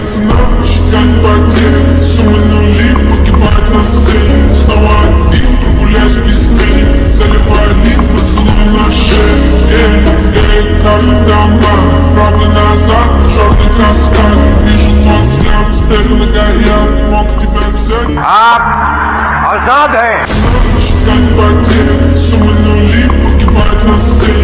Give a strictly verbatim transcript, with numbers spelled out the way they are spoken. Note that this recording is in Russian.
цена, считать потери. Суммы нули, погибать на сцене. Снова один, прогуляюсь без тени. Заливаю лик, поцелуй на шее. Эй, эй, капли дома, правда назад, черный каскад. Вижу твой взгляд, теперь на горят. Мог тебя взять. Азады! Цена, считать потери. Суммы нули, погибать на сцене.